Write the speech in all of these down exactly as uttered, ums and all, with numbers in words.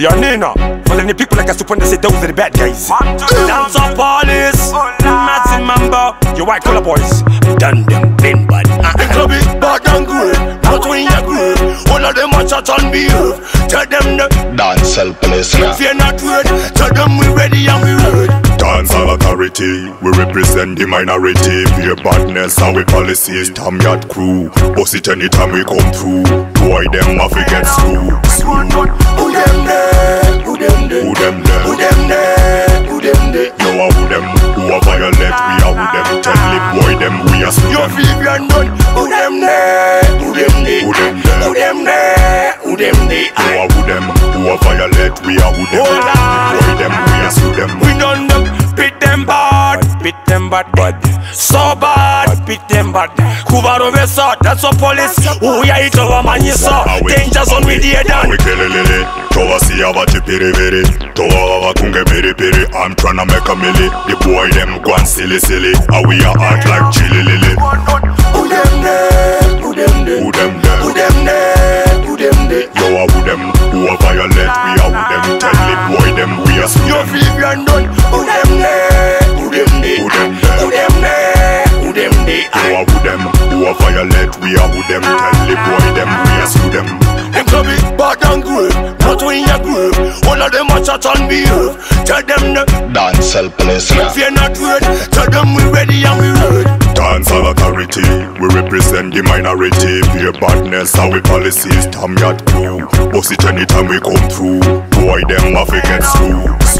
Yo, Nina, following the people like us to when they say those are the bad guys. Dance up police, Nazi member, your white collar boys. Done them, been bad. The club is bad and good, not when you're good. All of them are chat and behave. Tell them the dancehall police. If you're not ready, tell them we ready and we ready. Dancehall authority, we represent the minority. Fear badness and we policies, Tam Yard crew. Boss it anytime we come through. Boy, them off we get screw. Who them there? Who them there? Who them there? Who them there? Who them there? Yo, are who them? Who are violent? We are who them? Tell the boy them we are screw Yo, them. Viviun done. Who them there? Who them there? Who them there? Who them there? Who them there? Yo, are who them? Who are violent? We are who them? Hold on. Boy them we are screw them. We done them, beat them bad, beat them bad, bad. So bad, beat them bad. Kuba over saw, that's a police. Who ya it over man you saw. Danger zone with the done. We kill it, Towa si abati piri piri, Towa wa kunge piri piri. I'm tryna make a milli. The boy them gone silly silly. And we are act like chili lily. Who them there? Who them there? Who them there? Who them there? Who them there? Yo, are who them? Who are violent? We are who them? Tell the boy them we are screw Yo, them. Viviun done. Who them there? Who them there? Who them there? Who them there? Who them there? Yo, are who them? Who are violent? We are who them? Tell the boy them we are screw them. Them club is bad and good, not when you're good. All of them are chat and behave. Tell them the Dancehall police. if you're not ready, tell them we ready and we ready. Dancehall authority, we represent the minority. Fear badness and we policies, Tam Yard crew. Boss it anytime we come through. Boy them off we get screw.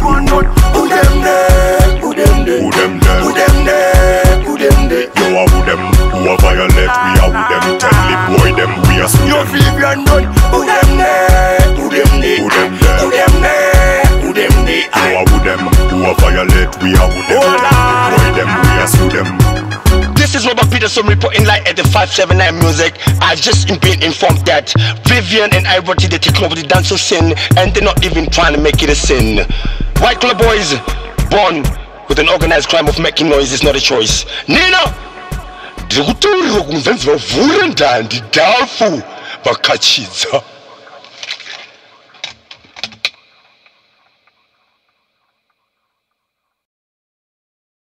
Who them there? Who them there? Who them there? Who them there? Who them there? Yo, are who them? Who are violent? We are who them? Tell the boy them we are screw Yo, them. Viviun done. Who them there? Who them there? Who them there? Who them there? Who them there? Yo, are who them? Who are violent? We are who them? Tell the boy them we are screw them. This is Robert Peterson reporting live at the five seven nine Music. I've just been informed that Viviun and I Ratty they taking over the dancehall scene, and they're not even trying to make it a sin. White collar boys, born with an organized crime of making noise is not a choice. Nina, ndikutori rokumvenzi vavhura ndandi dhafu vakachiza.